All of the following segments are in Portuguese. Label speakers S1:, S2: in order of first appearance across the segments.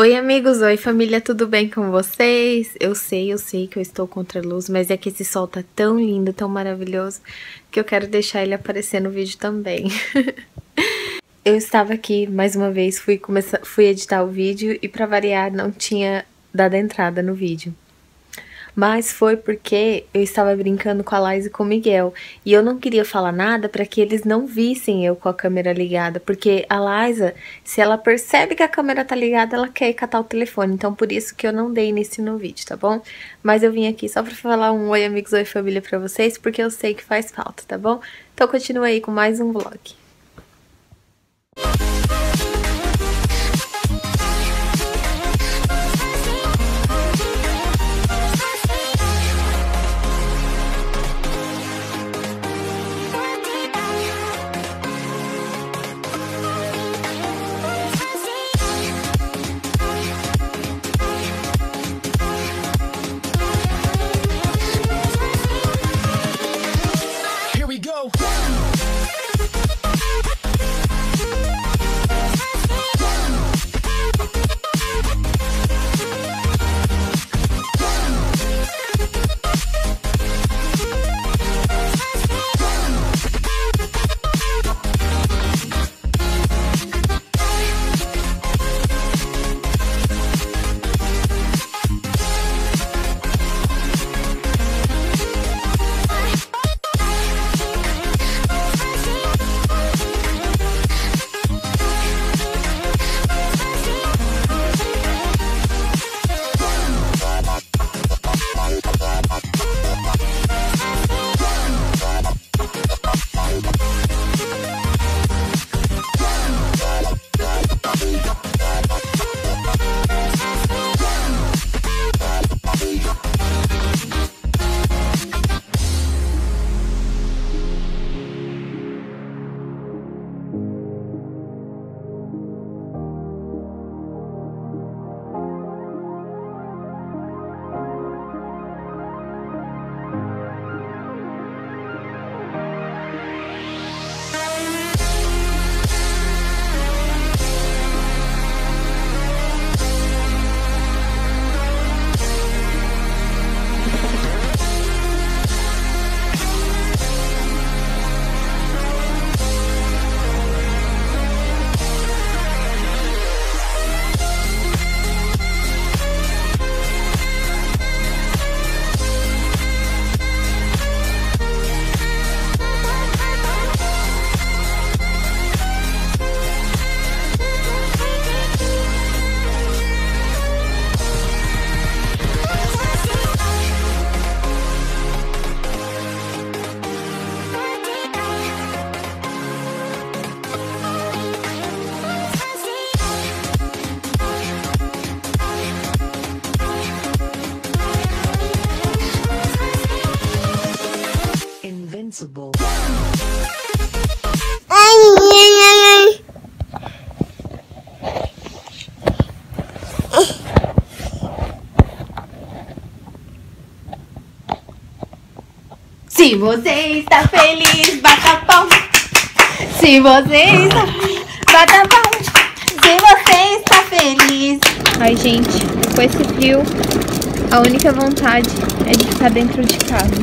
S1: Oi amigos, oi família, tudo bem com vocês? Eu sei que eu estou contra a luz, mas é que esse sol tá tão lindo, tão maravilhoso, que eu quero deixar ele aparecer no vídeo também. Eu estava aqui, mais uma vez, fui editar o vídeo e pra variar não tinha dado entrada no vídeo. Mas foi porque eu estava brincando com a Laís e com o Miguel. E eu não queria falar nada para que eles não vissem eu com a câmera ligada. Porque a Laísa, se ela percebe que a câmera tá ligada, ela quer catar o telefone. Então por isso que eu não dei início no vídeo, tá bom? Mas eu vim aqui só pra falar um oi amigos, oi família pra vocês. Porque eu sei que faz falta, tá bom? Então continua aí com mais um vlog. Se você está feliz, bata palma. Se você está feliz, bata palma. Se você está feliz. Ai, gente, com esse frio, a única vontade é de ficar dentro de casa.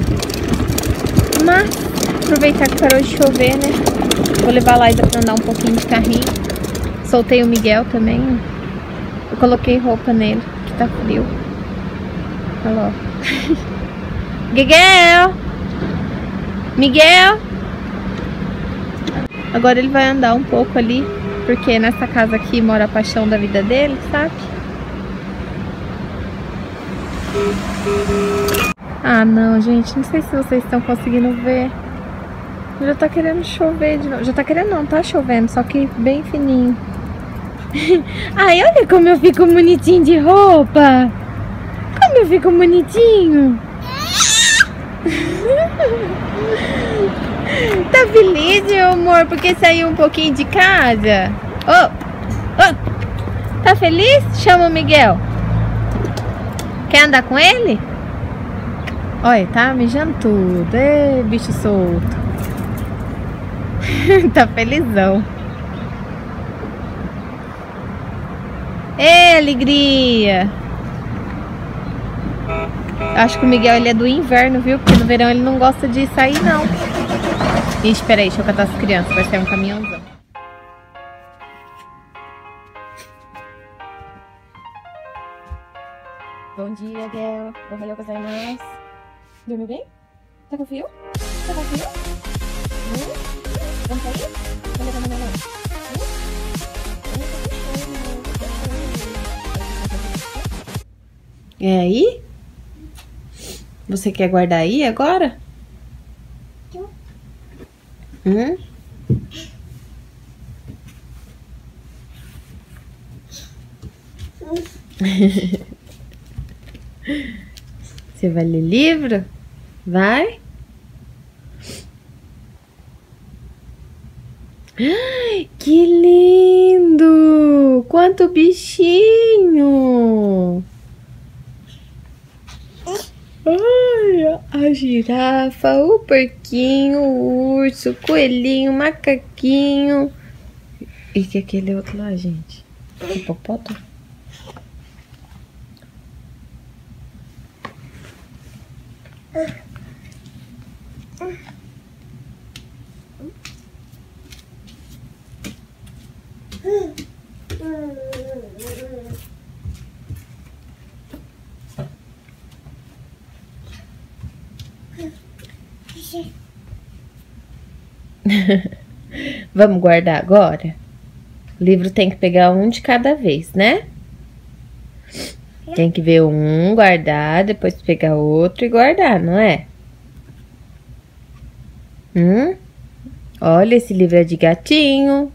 S1: Mas, aproveitar que parou de chover, né? Vou levar a Laísa pra andar um pouquinho de carrinho. Soltei o Miguel também. Eu coloquei roupa nele, que tá frio. Olha lá. Miguel! Agora ele vai andar um pouco ali, porque nessa casa aqui mora a paixão da vida dele, sabe? Ah não, gente, não sei se vocês estão conseguindo ver. Já tá querendo chover de novo. Já tá querendo não, tá chovendo, só que bem fininho. Ai, olha como eu fico bonitinho de roupa. Como eu fico bonitinho. Tá feliz, meu amor, porque saiu um pouquinho de casa? Tá feliz? Chama o Miguel. Quer andar com ele? Olha, tá mijando tudo. Ei, bicho solto. Tá felizão. Ê, alegria! Acho que o Miguel ele é do inverno, viu? Porque no verão ele não gosta de sair, não. Ixi, peraí, deixa eu catar as crianças. Vai sair um caminhãozão. Bom dia, Gel. Ohayou gozaimasu. Dormiu bem? Tá com frio? Tá com frio? Vamos sair? Vamos levar mamãe. É aí? Você quer guardar aí agora? Você vai ler livro? Vai? Ai, que lindo! Quanto bichinho! Ai, a girafa, o porquinho, o urso, o coelhinho, o macaquinho. E que aquele outro lá, gente? Hipopótamo? Vamos guardar agora? O livro tem que pegar um de cada vez, né? Tem que ver um, guardar, depois pegar outro e guardar, não é? Olha, esse livro é de gatinho.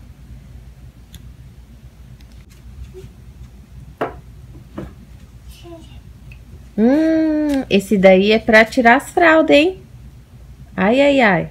S1: Esse daí é pra tirar as fraldas, hein? Ai, ai, ai.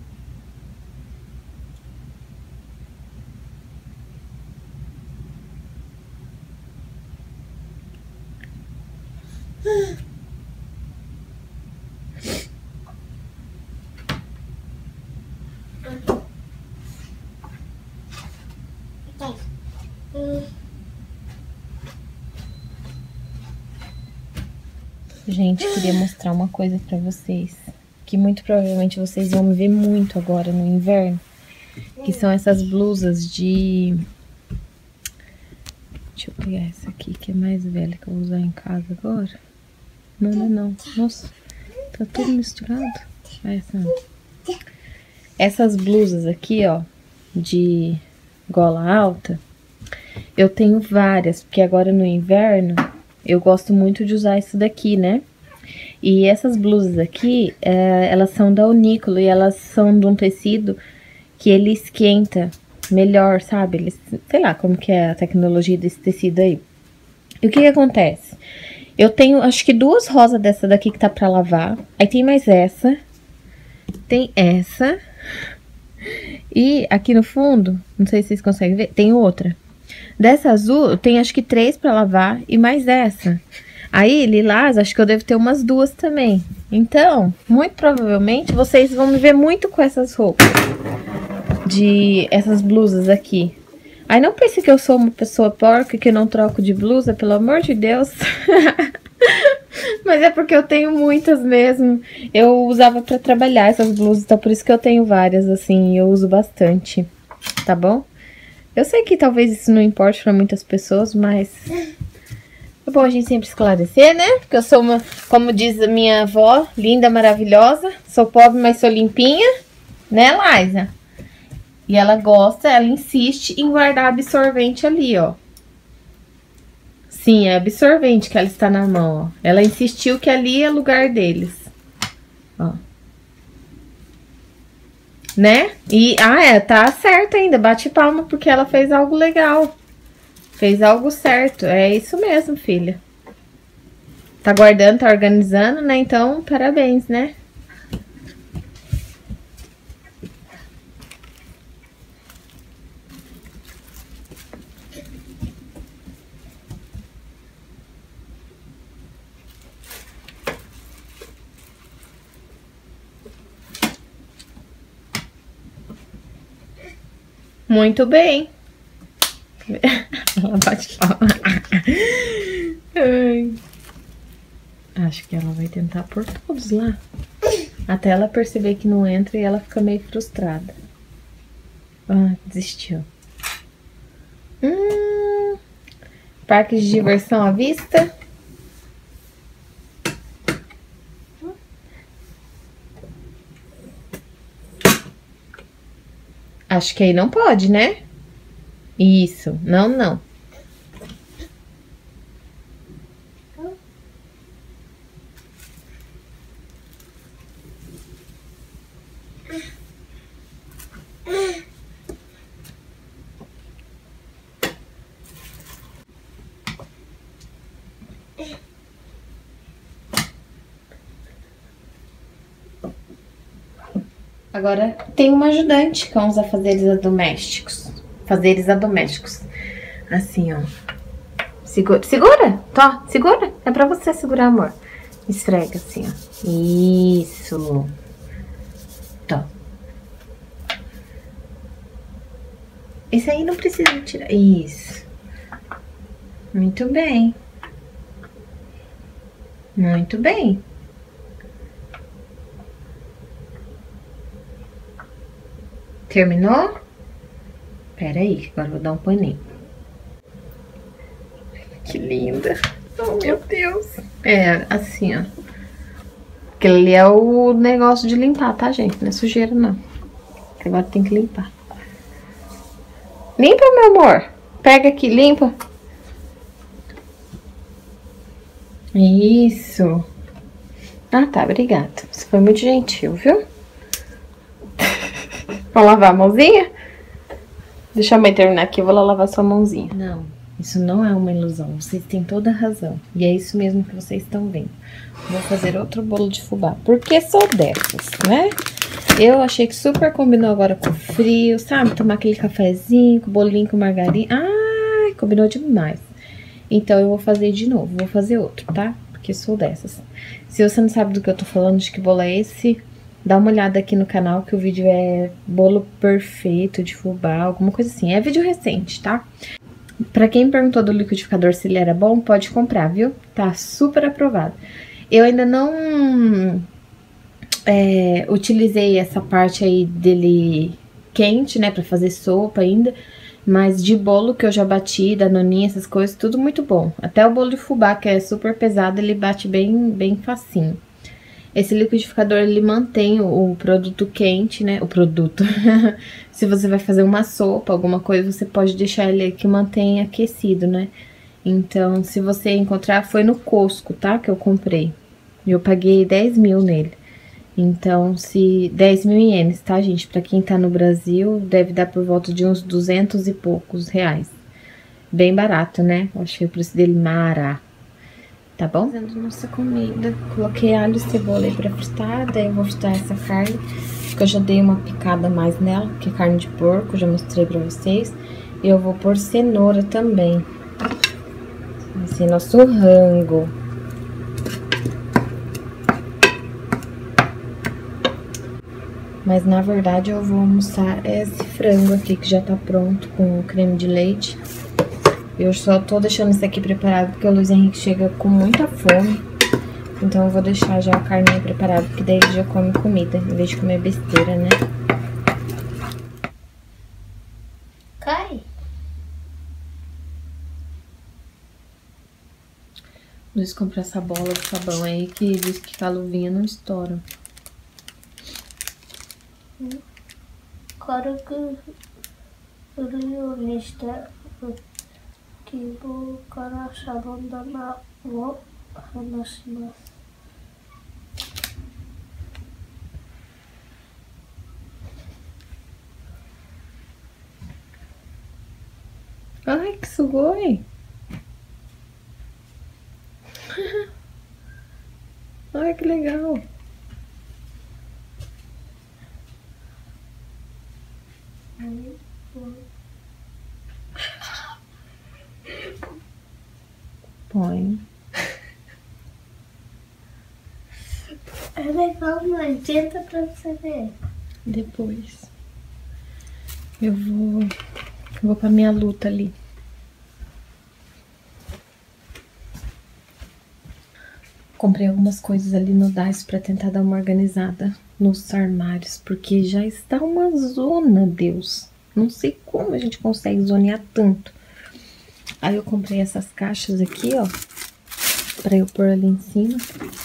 S1: Gente, queria mostrar uma coisa pra vocês, que muito provavelmente vocês vão me ver muito agora no inverno, que são essas blusas de... Deixa eu pegar essa aqui, que é mais velha, que eu vou usar em casa agora. Não, não, não. Nossa, tá tudo misturado. Essa não. Essas blusas aqui, ó, de gola alta, eu tenho várias, porque agora no inverno eu gosto muito de usar isso daqui, né? E essas blusas aqui, elas são da Uniqlo e elas são de um tecido que ele esquenta melhor, sabe? Ele, sei lá como que é a tecnologia desse tecido aí. E o que que acontece? Eu tenho, acho que duas rosas dessa daqui que tá pra lavar. Aí tem mais essa. Tem essa. E aqui no fundo, não sei se vocês conseguem ver, tem outra. Dessa azul, tem acho que 3 pra lavar e mais essa. Aí, lilás, acho que eu devo ter umas 2 também. Então, muito provavelmente, vocês vão me ver muito com essas roupas. Essas blusas aqui. Aí, não pense que eu sou uma pessoa porca que não troco de blusa, pelo amor de Deus. Mas é porque eu tenho muitas mesmo. Eu usava pra trabalhar essas blusas, então por isso que eu tenho várias, assim, eu uso bastante. Tá bom? Eu sei que talvez isso não importe pra muitas pessoas, mas é bom a gente sempre esclarecer, né? Porque eu sou uma, como diz a minha avó, linda, maravilhosa. Sou pobre, mas sou limpinha. Né, Laísa? E ela gosta, ela insiste em guardar absorvente ali, ó. Sim, é absorvente que ela está na mão, ó. Ela insistiu que ali é lugar deles. Ó. Né? E, tá certo ainda. Bate palma porque ela fez algo legal. Fez algo certo. É isso mesmo, filha. Tá guardando, tá organizando, né? Então, parabéns, né? Muito bem. Ela bate palma. Acho que ela vai tentar por todos lá. Até ela perceber que não entra e ela fica meio frustrada. Ah, desistiu. Parque de diversão à vista. Acho que aí não pode, né? Isso. Não, não. Agora tem uma ajudante com os afazeres domésticos. Fazeres domésticos. Assim, ó. Segura. Segura! Tó, segura. É pra você segurar, amor. Esfrega assim, ó. Isso. Tó. Esse aí não precisa tirar. Isso. Muito bem. Muito bem. Terminou? Pera aí, agora eu vou dar um paninho. Que linda. Oh, meu Deus. É, assim, ó. Aquele ali é o negócio de limpar, tá, gente? Não é sujeira, não. Agora tem que limpar. Limpa, meu amor. Pega aqui, limpa. Isso. Ah, tá, obrigada. Você foi muito gentil, viu? Vamos lavar a mãozinha? Deixa a mãe terminar aqui, eu vou lá lavar sua mãozinha. Não, isso não é uma ilusão. Vocês têm toda a razão. E é isso mesmo que vocês estão vendo. Vou fazer outro bolo de fubá. Porque sou dessas, né? Eu achei que super combinou agora com frio, sabe? Tomar aquele cafezinho, com bolinho com margarina. Ai, combinou demais. Então, eu vou fazer de novo. Vou fazer outro, tá? Porque sou dessas. Se você não sabe do que eu tô falando, de que bolo é esse, dá uma olhada aqui no canal, que o vídeo é bolo perfeito de fubá, alguma coisa assim. É vídeo recente, tá? Pra quem perguntou do liquidificador se ele era bom, pode comprar, viu? Tá super aprovado. Eu ainda não utilizei essa parte aí dele quente, né, pra fazer sopa ainda. Mas de bolo que eu já bati, danoninha, essas coisas, tudo muito bom. Até o bolo de fubá, que é super pesado, ele bate bem facinho. Esse liquidificador, ele mantém o produto quente, né? O produto. Se você vai fazer uma sopa, alguma coisa, você pode deixar ele que mantém aquecido, né? Então, se você encontrar, foi no Costco, tá? Que eu comprei. Eu paguei 10 mil nele. Então, se 10 mil ienes, tá, gente? Pra quem tá no Brasil, deve dar por volta de uns 200 e poucos reais. Bem barato, né? Eu achei o preço dele mara. Tá bom? Fazendo nossa comida. Coloquei alho e cebola aí pra fritar. Daí eu vou fritar essa carne, que eu já dei uma picada a mais nela, que é carne de porco, já mostrei pra vocês. E eu vou pôr cenoura também. Esse é nosso rango. Mas, na verdade, eu vou almoçar esse frango aqui, que já tá pronto, com creme de leite. Eu só tô deixando isso aqui preparado, porque o Luiz Henrique chega com muita fome. Então, eu vou deixar já a carninha preparada, porque daí ele já come comida, em vez de comer besteira, né?
S2: Cai.
S1: Luiz comprou essa bola de sabão aí, que diz que com a luvinha não estoura.
S2: Claro que realista que vou cara salonda na vou hanashimasu.
S1: Ai, que sugoi! Ai, que legal! Põe.
S2: É legal, mãe. Tenta pra você ver.
S1: Depois. Eu vou pra minha luta ali. Comprei algumas coisas ali no Dais pra tentar dar uma organizada nos armários, porque já está uma zona, Deus. Não sei como a gente consegue zonear tanto. Aí eu comprei essas caixas aqui, ó, pra eu pôr ali em cima.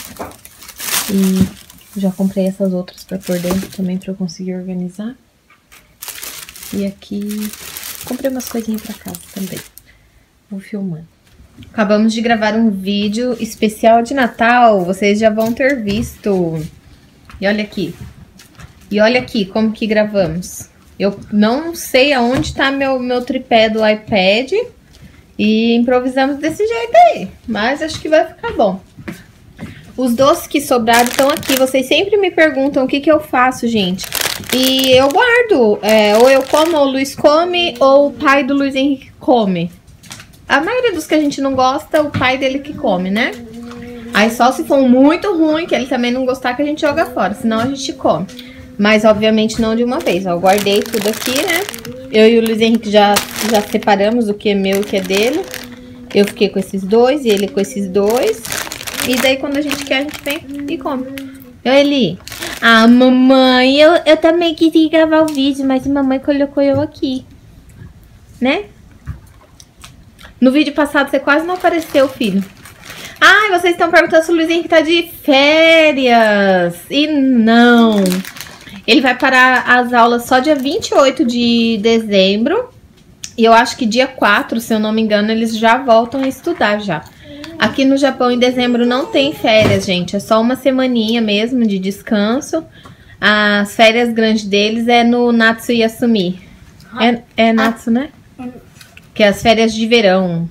S1: E já comprei essas outras pra pôr dentro também, pra eu conseguir organizar. E aqui, comprei umas coisinhas pra casa também. Vou filmando. Acabamos de gravar um vídeo especial de Natal, vocês já vão ter visto. E olha aqui. E olha aqui como que gravamos. Eu não sei aonde tá meu tripé do iPad. E improvisamos desse jeito aí. Mas acho que vai ficar bom. Os doces que sobraram estão aqui. Vocês sempre me perguntam o que eu faço, gente. E eu guardo. Ou eu como, ou o Luiz come, ou o pai do Luiz Henrique come. A maioria dos que a gente não gosta, o pai dele que come, né? Aí só se for muito ruim, que ele também não gostar, que a gente joga fora. Senão a gente come. Mas obviamente não de uma vez. Ó, eu guardei tudo aqui, né? Eu e o Luiz Henrique já separamos o que é meu e o que é dele. Eu fiquei com esses dois e ele com esses dois. E daí quando a gente quer, a gente vem e come. Eu, Eli. Ah, mamãe, eu também queria gravar o vídeo, mas a mamãe colocou eu aqui. Né? No vídeo passado você quase não apareceu, filho. Ah, vocês estão perguntando se o Luiz Henrique tá de férias. E não. Ele vai parar as aulas só dia 28 de dezembro. E eu acho que dia 4, se eu não me engano, eles já voltam a estudar já. Aqui no Japão, em dezembro, não tem férias, gente. É só uma semaninha mesmo de descanso. As férias grandes deles é no Natsu Yasumi. É Natsu, né? Que é as férias de verão.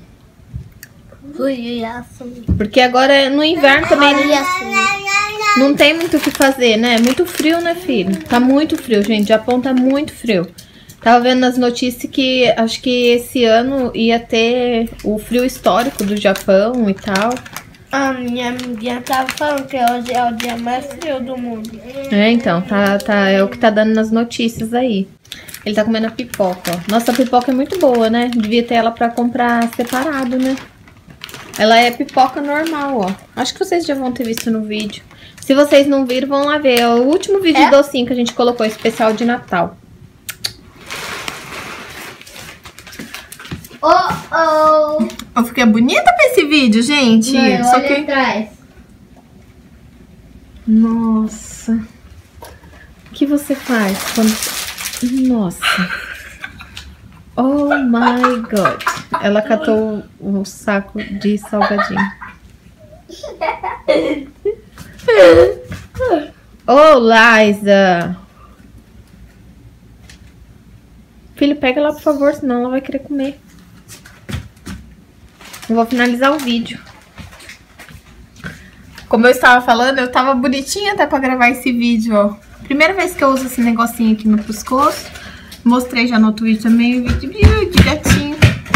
S1: Porque agora no inverno também não tem muito o que fazer, né? É muito frio, né, filho? Tá muito frio, gente. O Japão tá muito frio. Tava vendo nas notícias que acho que esse ano ia ter o frio histórico do Japão e tal.
S2: A minha amiguinha tava falando que hoje é o dia mais frio do mundo.
S1: É, então, é o que tá dando nas notícias aí. Ele tá comendo a pipoca, ó. Nossa, a pipoca é muito boa, né? Devia ter ela pra comprar separado, né? Ela é pipoca normal, ó. Acho que vocês já vão ter visto no vídeo. Se vocês não viram, vão lá ver. É o último vídeo de docinho que a gente colocou, especial de Natal. Eu fiquei bonita pra esse vídeo, gente.
S2: Mãe, só olha atrás.
S1: Nossa. O que você faz quando... Nossa. Oh my God. Ela catou um saco de salgadinho. Oh, Liza. Filho, pega lá, por favor, senão ela vai querer comer. Eu vou finalizar o vídeo. Como eu estava falando, eu tava bonitinha até pra gravar esse vídeo, ó. Primeira vez que eu uso esse negocinho aqui no pescoço. Mostrei já no outro vídeo também, o vídeo de gatinho.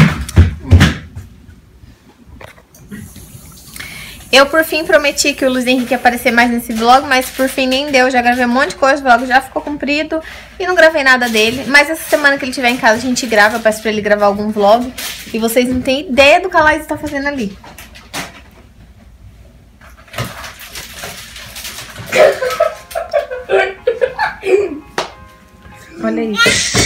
S1: Eu, por fim, prometi que o Luiz Henrique ia aparecer mais nesse vlog, mas por fim nem deu. Já gravei um monte de coisa, o vlog já ficou comprido e não gravei nada dele. Mas essa semana que ele estiver em casa, a gente grava. Eu peço pra ele gravar algum vlog. E vocês não têm ideia do que a Laís tá fazendo ali. Olha isso.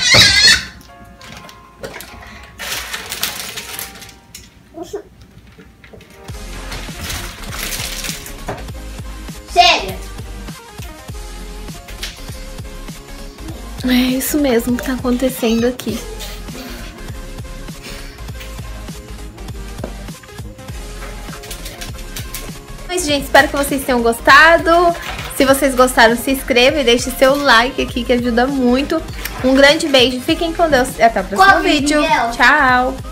S2: Sério?
S1: É isso mesmo que tá acontecendo aqui. Mas, gente, espero que vocês tenham gostado. Se vocês gostaram, se inscreva e deixe seu like aqui, que ajuda muito. Um grande beijo, fiquem com Deus e até o próximo vídeo. Tchau!